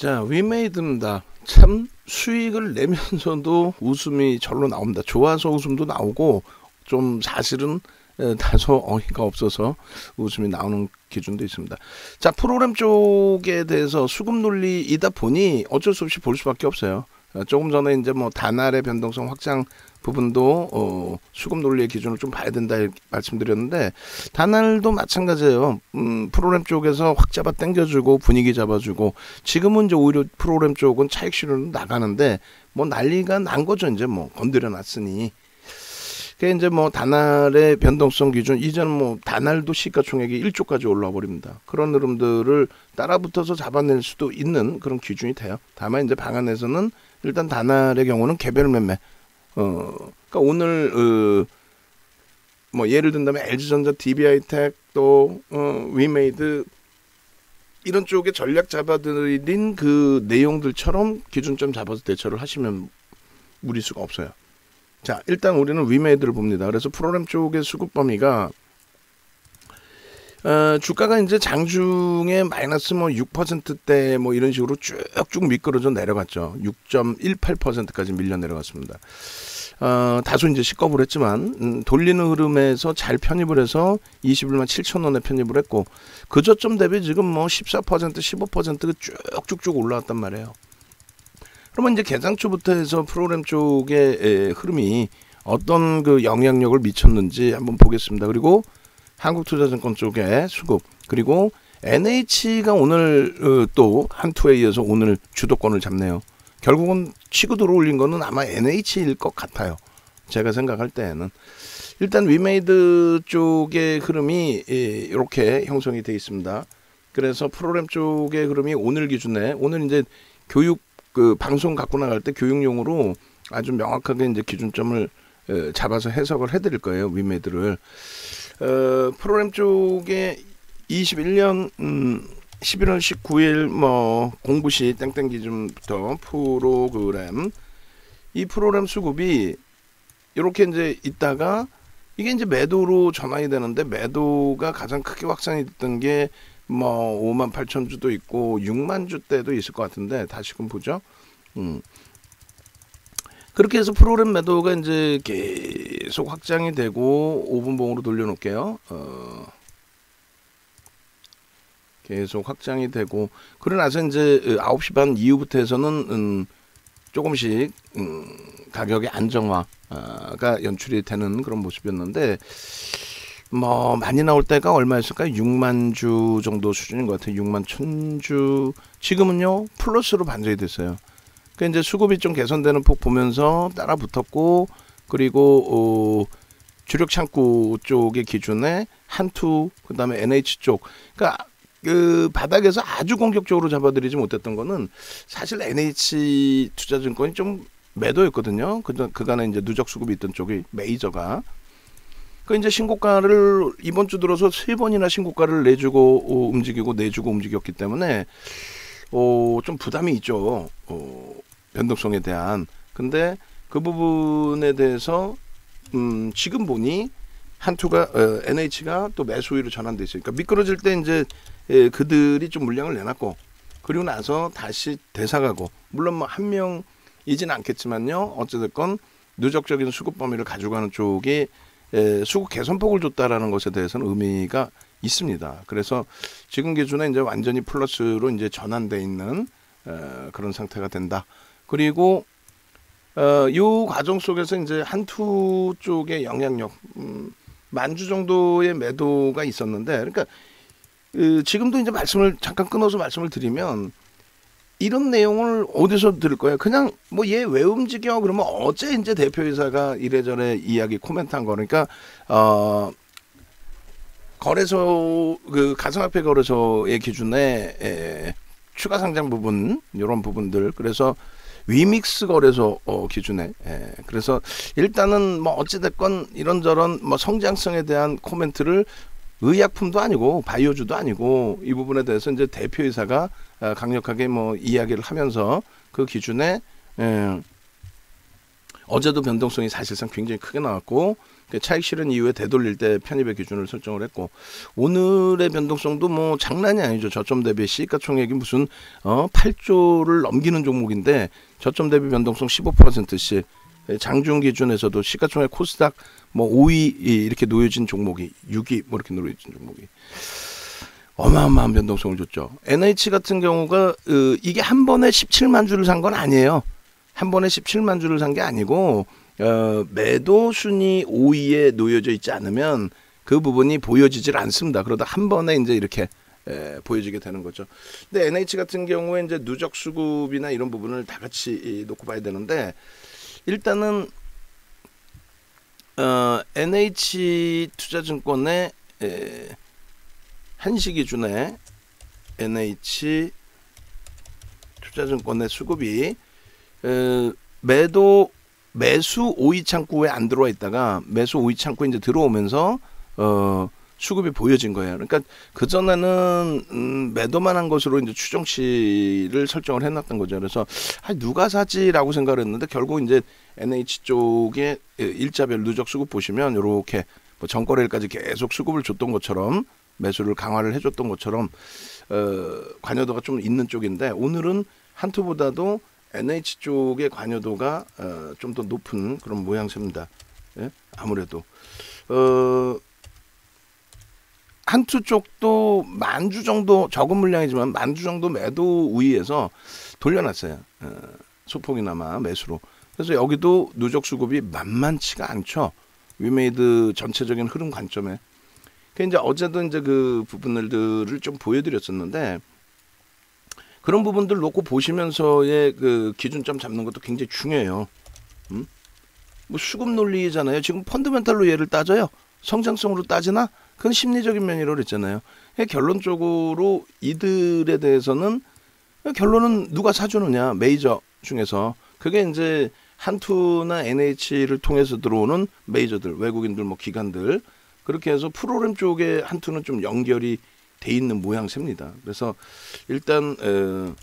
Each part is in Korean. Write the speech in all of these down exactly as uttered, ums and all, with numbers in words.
자, 위메이드입니다. 참 수익을 내면서도 웃음이 절로 나옵니다. 좋아서 웃음도 나오고 좀 사실은 다소 어이가 없어서 웃음이 나오는 기준도 있습니다. 자, 프로그램 쪽에 대해서 수급 논리이다 보니 어쩔 수 없이 볼 수밖에 없어요. 조금 전에 이제 뭐 단알의 변동성 확장 부분도 어, 수급 논리의 기준을 좀 봐야 된다 말씀드렸는데, 단알도 마찬가지예요. 음, 프로그램 쪽에서 확 잡아 당겨주고 분위기 잡아주고, 지금은 이제 오히려 프로그램 쪽은 차익 실현으로 나가는데 뭐 난리가 난 거죠. 이제 뭐 건드려 놨으니. 그게 이제 뭐 단알의 변동성 기준, 이제는 뭐 단알도 시가총액이 일조까지 올라와 버립니다. 그런 흐름들을 따라붙어서 잡아낼 수도 있는 그런 기준이 돼요. 다만 이제 방안에서는 일단 단알의 경우는 개별 매매. 어, 그러니까 오늘 어, 뭐 예를 든다면 엘지전자, 디비아이텍 또 어, 위메이드 이런 쪽에 전략 잡아들인 그 내용들처럼 기준점 잡아서 대처를 하시면 무리수가 없어요. 자, 일단 우리는 위메이드를 봅니다. 그래서 프로그램 쪽의 수급 범위가 어, 주가가 이제 장중에 마이너스 뭐 육 퍼센트대 뭐 이런 식으로 쭉쭉 미끄러져 내려갔죠. 육 점 일팔 퍼센트까지 밀려 내려갔습니다. 어, 다소 이제 시겁을 했지만 음, 돌리는 흐름에서 잘 편입을 해서 이십일만 칠천 원에 편입을 했고, 그 저점 대비 지금 뭐 십사 퍼센트, 십오 퍼센트가 쭉쭉쭉 올라왔단 말이에요. 그러면 이제 개장 초부터 해서 프로그램 쪽의 에, 흐름이 어떤 그 영향력을 미쳤는지 한번 보겠습니다. 그리고 한국투자증권 쪽의 수급, 그리고 엔에이치가 오늘 어, 또 한투에 이어서 오늘 주도권을 잡네요. 결국은 치고 들어올린 거는 아마 엔에이치일 것 같아요. 제가 생각할 때에는. 일단 위메이드 쪽의 흐름이 이렇게 형성이 되어 있습니다. 그래서 프로그램 쪽의 흐름이 오늘 기준에, 오늘 이제 교육 그 방송 갖고 나갈 때 교육용으로 아주 명확하게 이제 기준점을 에, 잡아서 해석을 해드릴 거예요. 위메이드를. 어, 프로그램 쪽에 이십일 년 음, 십일월 십구일 뭐 공부시 땡땡 기준부터 프로그램, 이 프로그램 수급이 이렇게 이제 있다가 이게 이제 매도로 전환이 되는데, 매도가 가장 크게 확산이 됐던 게 뭐 오만 팔천 주도 있고 육만 주대도 있을 것 같은데, 다시금 보죠. 음. 그렇게 해서 프로그램 매도가 이제 계속 확장이 되고, 오 분봉으로 돌려놓을게요. 어, 계속 확장이 되고, 그러고 나서 이제 아홉 시 반 이후부터 해서는 음, 조금씩 음, 가격의 안정화가 연출이 되는 그런 모습이었는데, 뭐 많이 나올 때가 얼마였을까요? 육만 주 정도 수준인 것 같아요. 육만 천 주. 지금은요 플러스로 반전이 됐어요. 그러니까 이제 수급이 좀 개선되는 폭 보면서 따라 붙었고, 그리고 어, 주력 창구 쪽의 기준에 한투, 그 다음에 엔에이치 쪽, 그러니까 그 바닥에서 아주 공격적으로 잡아들이지 못했던 거는 사실 엔에이치 투자증권이 좀 매도였거든요. 그 그간에 이제 누적 수급이 있던 쪽이 메이저가. 그 이제 신고가를 이번 주 들어서 세 번이나 신고가를 내주고 어, 움직이고 내주고 움직였기 때문에 어, 좀 부담이 있죠. 어, 변동성에 대한. 근데 그 부분에 대해서 음, 지금 보니 한투가 어, 엔에이치가 또 매수 우위로 전환돼 있으니까 미끄러질 때 이제 예, 그들이 좀 물량을 내놨고, 그리고 나서 다시 되사가고, 물론 뭐 한 명이진 않겠지만요. 어찌됐건 누적적인 수급 범위를 가져가는 쪽이 에, 수급 개선폭을 줬다라는 것에 대해서는 의미가 있습니다. 그래서 지금 기준에 이제 완전히 플러스로 이제 전환돼 있는 에, 그런 상태가 된다. 그리고 어, 이 과정 속에서 이제 한투 쪽의 영향력, 음, 만주 정도의 매도가 있었는데, 그러니까 그, 지금도 이제 말씀을 잠깐 끊어서 말씀을 드리면, 이런 내용을 어디서 들을 거예요? 그냥 뭐 얘 왜 움직여? 그러면 어제 이제 대표이사가 이래저래 이야기 코멘트한 거니까, 어, 거래소 그 가상화폐 거래소의 기준에 에, 추가 상장 부분, 이런 부분들, 그래서 위믹스 거래소 어, 기준에 에, 그래서 일단은 뭐 어찌됐건 이런저런 뭐 성장성에 대한 코멘트를, 의약품도 아니고 바이오주도 아니고 이 부분에 대해서 이제 대표이사가 강력하게 뭐 이야기를 하면서 그 기준에 에, 어제도 변동성이 사실상 굉장히 크게 나왔고, 차익 실현 이후에 되돌릴 때 편입의 기준을 설정을 했고 오늘의 변동성도 뭐 장난이 아니죠. 저점 대비 시가총액이 무슨 어 팔 조를 넘기는 종목인데 저점 대비 변동성 십오 퍼센트씩 장중 기준에서도 시가총액 코스닥 뭐 오 위 이렇게 놓여진 종목이 육 위 뭐 이렇게 놓여진 종목이 어마어마한 변동성을 줬죠. 엔에이치 같은 경우가 어, 이게 한 번에 십칠만 주를 산 건 아니에요. 한 번에 십칠만 주를 산 게 아니고 어, 매도 순위 오 위에 놓여져 있지 않으면 그 부분이 보여지질 않습니다. 그러다 한 번에 이제 이렇게 에, 보여지게 되는 거죠. 근데 엔에이치 같은 경우에 이제 누적 수급이나 이런 부분을 다 같이 이, 놓고 봐야 되는데 일단은 어, 엔에이치 투자증권의 에, 한시 기준에 엔에이치 투자증권의 수급이 에, 매도 매수 오 위 창구에 안 들어와 있다가 매수 오 위 창구에 이제 들어오면서 어, 수급이 보여진 거예요. 그러니까 그 전에는 음, 매도만 한 것으로 이제 추정치를 설정을 해놨던 거죠. 그래서 아, 누가 사지라고 생각을 했는데 결국 이제 엔에이치 쪽에 일자별 누적 수급 보시면 이렇게 뭐 전거래일까지 계속 수급을 줬던 것처럼 매수를 강화를 해줬던 것처럼 어, 관여도가 좀 있는 쪽인데 오늘은 한투보다도 엔에이치 쪽의 관여도가 어, 좀 더 높은 그런 모양새입니다. 예? 아무래도 어, 한투 쪽도 만주 정도 적은 물량이지만 만주 정도 매도 우위에서 돌려놨어요. 어, 소폭이나마 매수로. 그래서 여기도 누적 수급이 만만치가 않죠. 위메이드 전체적인 흐름 관점에. 그 이제 어제도 이제 그 부분들을 좀 보여드렸었는데. 그런 부분들 놓고 보시면서의 그 기준점 잡는 것도 굉장히 중요해요. 음? 뭐 수급 논리잖아요. 지금 펀드멘탈로 얘를 따져요. 성장성으로 따지나? 그건 심리적인 면이라고 그랬잖아요. 결론적으로 이들에 대해서는 결론은 누가 사주느냐. 메이저 중에서. 그게 이제 한투나 엔에이치를 통해서 들어오는 메이저들, 외국인들, 뭐 기관들. 그렇게 해서 프로그램 쪽에 한투는 좀 연결이 돼 있는 모양새입니다. 그래서 일단 에,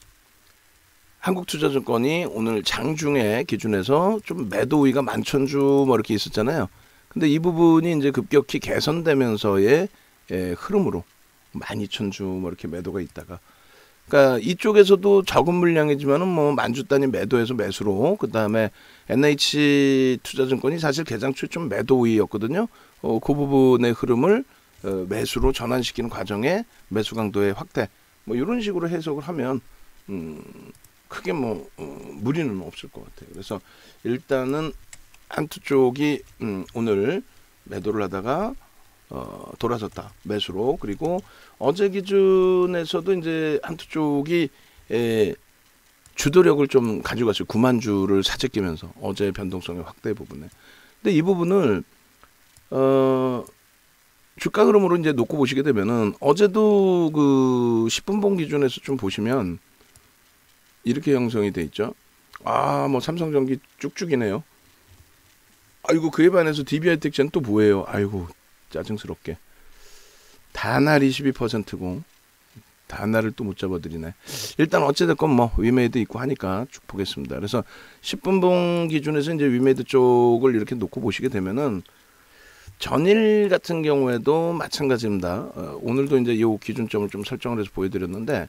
한국투자증권이 오늘 장중에 기준에서 좀 매도 우위가 만천주 뭐 이렇게 있었잖아요. 근데 이 부분이 이제 급격히 개선되면서의 에, 흐름으로 만 이천 주 뭐 이렇게 매도가 있다가 그러니까 이쪽에서도 적은 물량이지만은 뭐 만주 단위 매도해서 매수로 그다음에 엔에이치 투자증권이 사실 개장 초에 좀 매도 우위였거든요. 어, 그 부분의 흐름을 어, 매수로 전환시키는 과정에 매수 강도의 확대 뭐 이런 식으로 해석을 하면 음, 크게 뭐 어, 무리는 없을 것 같아요. 그래서 일단은 한투 쪽이 음, 오늘 매도를 하다가 어, 돌아섰다 매수로. 그리고 어제 기준에서도 이제 한투 쪽이 에, 주도력을 좀 가지고 갔어요. 구만 주를 사재끼면서 어제 변동성의 확대 부분에. 근데 이 부분을 어, 주가 흐름으로 이제 놓고 보시게 되면은 어제도 그 십 분봉 기준에서 좀 보시면 이렇게 형성이 돼 있죠. 아, 뭐 삼성전기 쭉쭉이네요. 아이고 그에 반해서 디비아이텍젠 또 뭐예요? 아이고 짜증스럽게. 다날 이십이 퍼센트고 다날을 또 못 잡아드리네. 일단 어찌됐건 뭐 위메이드 있고 하니까 쭉 보겠습니다. 그래서 십 분봉 기준에서 이제 위메이드 쪽을 이렇게 놓고 보시게 되면은 전일 같은 경우에도 마찬가지입니다. 어, 오늘도 이제 이 기준점을 좀 설정을 해서 보여드렸는데,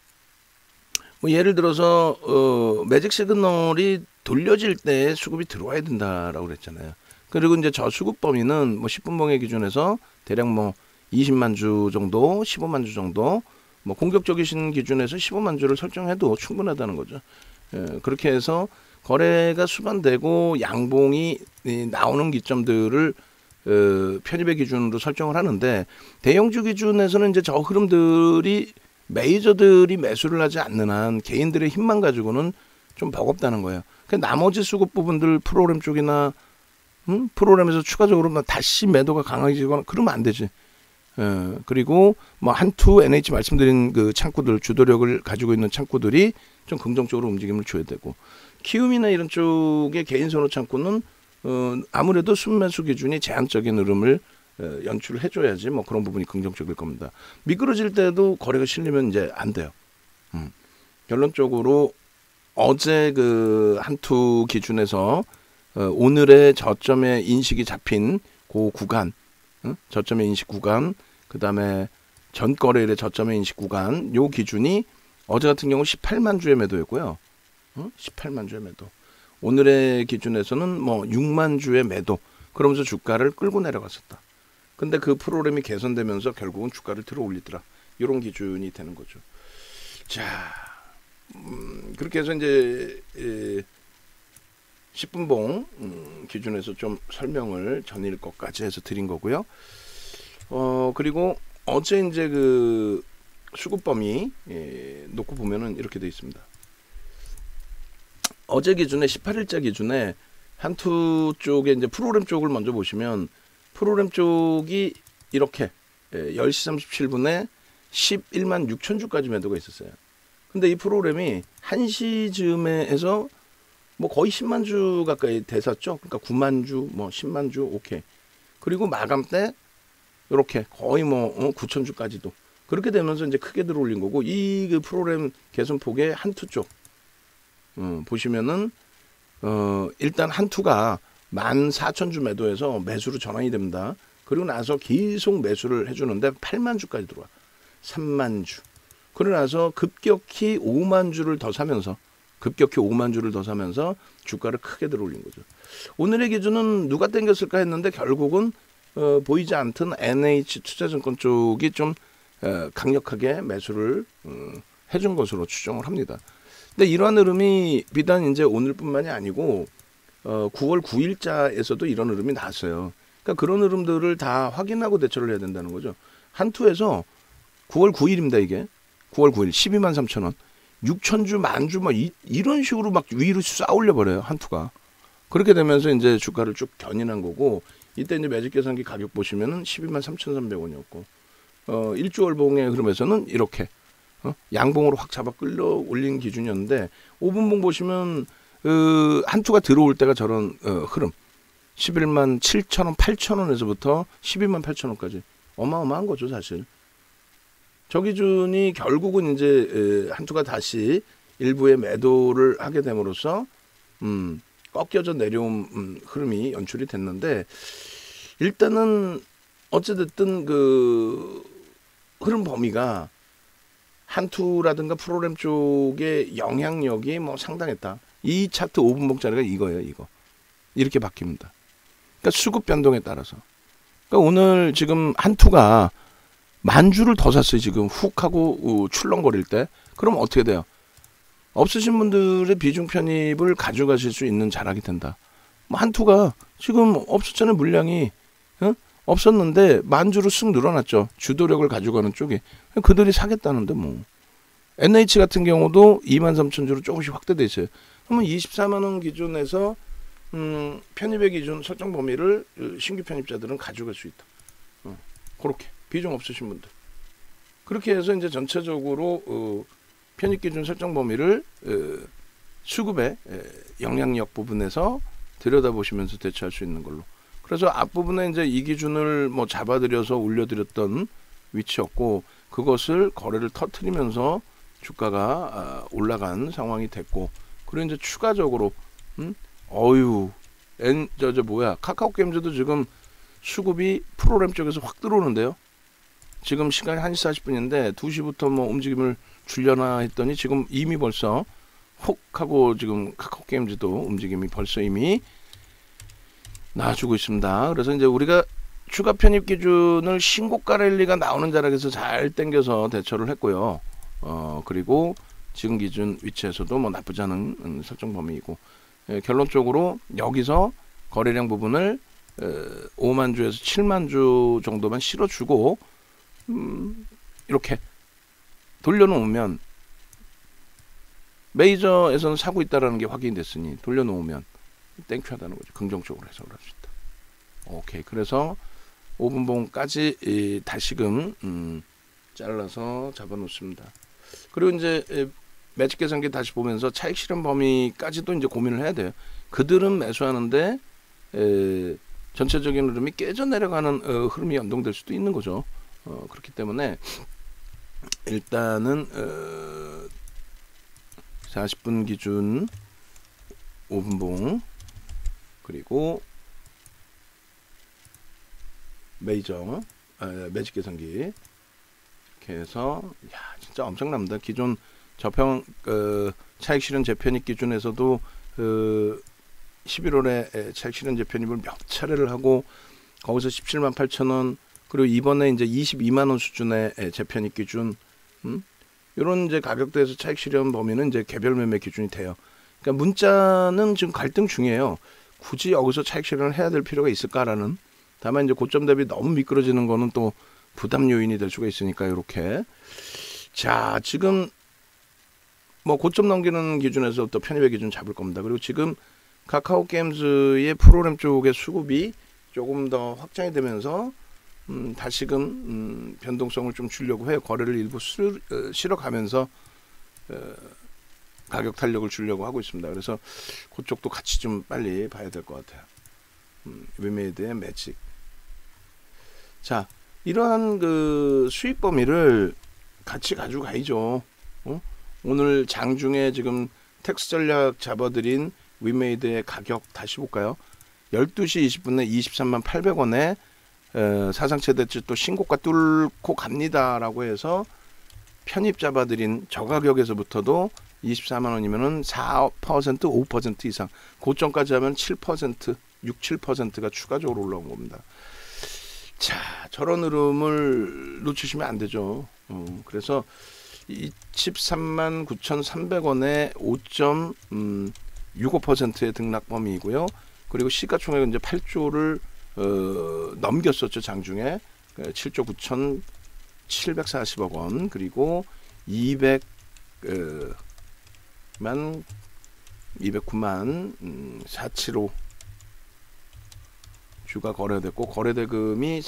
뭐 예를 들어서 어, 매직 시그널이 돌려질 때 수급이 들어와야 된다라고 그랬잖아요. 그리고 이제 저 수급 범위는 뭐 십 분봉의 기준에서 대략 뭐 이십만 주 정도, 십오만 주 정도, 뭐 공격적이신 기준에서 십오만 주를 설정해도 충분하다는 거죠. 예, 그렇게 해서 거래가 수반되고 양봉이 나오는 기점들을 어, 편입의 기준으로 설정을 하는데, 대형주 기준에서는 이제 저 흐름들이 메이저들이 매수를 하지 않는 한 개인들의 힘만 가지고는 좀 버겁다는 거예요. 그러니까 나머지 수급 부분들 프로그램 쪽이나 음? 프로그램에서 추가적으로 다시 매도가 강해지거나 그러면 안 되지. 예, 그리고 뭐 한투, 엔에이치 말씀드린 그 창구들, 주도력을 가지고 있는 창구들이 좀 긍정적으로 움직임을 줘야 되고, 키움이나 이런 쪽의 개인 선호 창구는 어, 아무래도 순매수 기준이 제한적인 흐름을 어, 연출을 해줘야지 뭐 그런 부분이 긍정적일 겁니다. 미끄러질 때도 거래가 실리면 이제 안 돼요. 음. 결론적으로 어제 그 한투 기준에서 어, 오늘의 저점의 인식이 잡힌 그 구간, 어? 저점의 인식 구간, 그 다음에 전 거래일의 저점의 인식 구간, 요 기준이 어제 같은 경우 십팔만 주의 매도였고요. 어? 십팔만 주의 매도. 오늘의 기준에서는 뭐 육만 주의 매도. 그러면서 주가를 끌고 내려갔었다. 근데 그 프로그램이 개선되면서 결국은 주가를 들어 올리더라. 이런 기준이 되는 거죠. 자, 음, 그렇게 해서 이제 에, 십 분봉 음, 기준에서 좀 설명을 전일 것까지 해서 드린 거고요. 어 그리고 어제 이제 그 수급 범위 예, 놓고 보면은 이렇게 되어 있습니다. 어제 기준에 십팔 일자 기준에 한투 쪽에 이제 프로그램 쪽을 먼저 보시면 프로그램 쪽이 이렇게 예, 열 시 삼십칠 분에 십일만 육천 주까지 매도가 있었어요. 근데 이 프로그램이 한 시쯤에 해서 뭐 거의 십만 주 가까이 됐었죠. 그러니까 구만 주, 뭐 십만 주, 오케이. 그리고 마감 때 이렇게 거의 뭐 어, 구천 주까지도 그렇게 되면서 이제 크게 들어올린 거고 이 그 프로그램 개선폭의 한투 쪽 어, 보시면은 어, 일단 한투가 만 사천 주 매도해서 매수로 전환이 됩니다. 그리고 나서 계속 매수를 해주는데 팔만 주까지 들어와. 삼만 주. 그러고 나서 급격히 오만 주를 더 사면서 급격히 오만 주를 더 사면서 주가를 크게 들어올린 거죠. 오늘의 기준은 누가 땡겼을까 했는데 결국은 어, 보이지 않던 엔에이치 투자증권 쪽이 좀 어, 강력하게 매수를 어, 해준 것으로 추정을 합니다. 근데 이러한 흐름이 비단 이제 오늘뿐만이 아니고 어, 구월 구일자에서도 이런 흐름이 나왔어요. 그러니까 그런 흐름들을 다 확인하고 대처를 해야 된다는 거죠. 한투에서 구월 구일입니다 이게. 구월 구일 십이만 삼천 원. 육천 주, 만 주, 뭐, 이, 이런 식으로 막 위로 쏴 올려버려요, 한투가. 그렇게 되면서 이제 주가를 쭉 견인한 거고, 이때 이제 매직 계산기 가격 보시면은 십이만 삼천삼백 원이었고, 어, 일주월봉의 흐름에서는 이렇게, 어, 양봉으로 확 잡아 끌려 올린 기준이었는데, 오 분봉 보시면, 어, 한투가 들어올 때가 저런, 어, 흐름. 십일만 칠천 원, 팔천 원에서부터 십이만 팔천 원까지. 어마어마한 거죠, 사실. 저 기준이 결국은 이제 한투가 다시 일부의 매도를 하게 됨으로써 음, 꺾여져 내려온 음, 흐름이 연출이 됐는데 일단은 어찌됐든 그 흐름 범위가 한투라든가 프로그램 쪽의 영향력이 뭐 상당했다. 이 차트 오 분봉짜리가 이거예요, 이거. 이렇게 바뀝니다. 그러니까 수급 변동에 따라서. 그러니까 오늘 지금 한투가 만 주를 더 샀어요. 지금 훅 하고 어, 출렁거릴 때. 그럼 어떻게 돼요? 없으신 분들의 비중 편입을 가져가실 수 있는 자락이 된다. 뭐 한투가 지금 없었잖아요. 물량이. 어? 없었는데 만 주로 쓱 늘어났죠. 주도력을 가져가는 쪽에. 그들이 사겠다는데 뭐. 엔에이치 같은 경우도 이만 삼천 주로 조금씩 확대돼 있어요. 그러면 이십사만 원 기준에서 음, 편입의 기준 설정 범위를 신규 편입자들은 가져갈 수 있다. 어, 그렇게. 비중 없으신 분들. 그렇게 해서 이제 전체적으로 어, 편입 기준 설정 범위를 어, 수급의 에, 영향력 부분에서 들여다보시면서 대처할 수 있는 걸로. 그래서 앞부분에 이제 이 기준을 뭐 잡아들여서 올려드렸던 위치였고 그것을 거래를 터트리면서 주가가 아, 올라간 상황이 됐고 그리고 이제 추가적으로 음? 어유 엔 저 저 뭐야 카카오 게임즈도 지금 수급이 프로그램 쪽에서 확 들어오는데요. 지금 시간이 한 시 사십 분인데 두 시부터 뭐 움직임을 줄려나 했더니 지금 이미 벌써 혹 하고 지금 카카오 게임즈도 움직임이 벌써 이미 나와주고 있습니다. 그래서 이제 우리가 추가 편입 기준을 신고가 랠리가 나오는 자락에서 잘 당겨서 대처를 했고요. 어 그리고 지금 기준 위치에서도 뭐 나쁘지 않은 음, 설정 범위이고 예, 결론적으로 여기서 거래량 부분을 에, 오만 주에서 칠만 주 정도만 실어주고 음, 이렇게 돌려놓으면 메이저에서는 사고 있다는 게 확인이 됐으니 돌려놓으면 땡큐하다는 거죠. 긍정적으로 해석을 할 수 있다. 오케이. 그래서 오 분봉까지 이, 다시금 음, 잘라서 잡아놓습니다. 그리고 이제 에, 매직 계산기 다시 보면서 차익 실현 범위까지도 이제 고민을 해야 돼요. 그들은 매수하는데 에, 전체적인 흐름이 깨져 내려가는 어, 흐름이 연동될 수도 있는 거죠. 어, 그렇기 때문에 일단은 어, 사십 분 기준 오 분봉 그리고 메이저 에, 매직 계산기 이렇게 해서 야 진짜 엄청납니다. 기존 저평 그 차익 실현 재편입 기준에서도 그 십일월에 차익 실현 재편입을 몇 차례를 하고 거기서 십칠만 팔천 원 그리고 이번에 이제 이십이만 원 수준의 재편입 기준 음? 이런 이제 가격대에서 차익 실현 범위는 이제 개별 매매 기준이 돼요. 그러니까 문자는 지금 갈등 중이에요. 굳이 여기서 차익 실현을 해야 될 필요가 있을까라는. 다만 이제 고점 대비 너무 미끄러지는 거는 또 부담 요인이 될 수가 있으니까 이렇게. 자, 지금 뭐 고점 넘기는 기준에서 또 편입의 기준 잡을 겁니다. 그리고 지금 카카오 게임즈의 프로그램 쪽의 수급이 조금 더 확장이 되면서 음, 다시금 음, 변동성을 좀 주려고 해요. 거래를 일부 실어, 어, 실어가면서 어, 가격 탄력을 주려고 하고 있습니다. 그래서 그쪽도 같이 좀 빨리 봐야 될 것 같아요. 음, 위메이드의 매직. 자, 이러한 그 수익 범위를 같이 가지고 가야죠. 어? 오늘 장중에 지금 텍스 전략 잡아드린 위메이드의 가격 다시 볼까요? 열두 시 이십 분에 이십삼만 팔백 원에 에, 사상 최대치 또 신고가 뚫고 갑니다라고 해서 편입 잡아드린 저가격에서부터도 이십사만 원이면은 사 퍼센트, 오 퍼센트 이상, 고점까지 하면 칠 퍼센트, 육, 칠 퍼센트가 추가적으로 올라온 겁니다. 자, 저런 흐름을 놓치시면 안 되죠. 음, 그래서 이십삼만 구천삼백 원에 오 점 육오 퍼센트의 등락 범위이고요. 그리고 시가총액은 이제 팔 조를 어, 넘겼었죠. 장중에 칠 조 구천칠백사십억 원, 그리고 이백만 이백구만 음, 사백칠십오 주가 거래됐고 거래대금이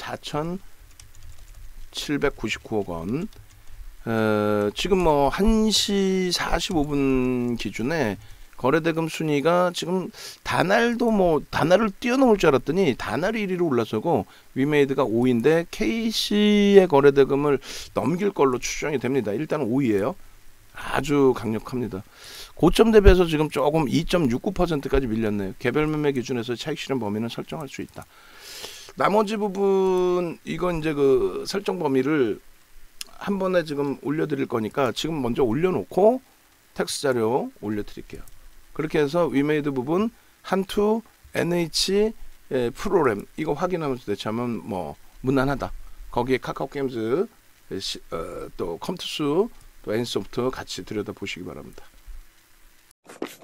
사천칠백구십구억 원. 어, 지금 뭐 한 시 사십오 분 기준에 거래대금 순위가 지금 다날도 뭐 다날을 뛰어넘을 줄 알았더니 다날이 일 위로 올라서고 위메이드가 오 위인데 케이씨의 거래대금을 넘길 걸로 추정이 됩니다. 일단 오 위예요. 아주 강력합니다. 고점 대비해서 지금 조금 이 점 육구 퍼센트까지 밀렸네요. 개별 매매 기준에서 차익 실현 범위는 설정할 수 있다. 나머지 부분 이건 이제 그 설정 범위를 한 번에 지금 올려드릴 거니까 지금 먼저 올려놓고 텍스 자료 올려드릴게요. 그렇게 해서 위메이드 부분 한투 엔에이치 프로그램 이거 확인하면서 대체하면 뭐 무난하다. 거기에 카카오 게임즈 어, 또 컴투스 또 엔소프트 같이 들여다 보시기 바랍니다.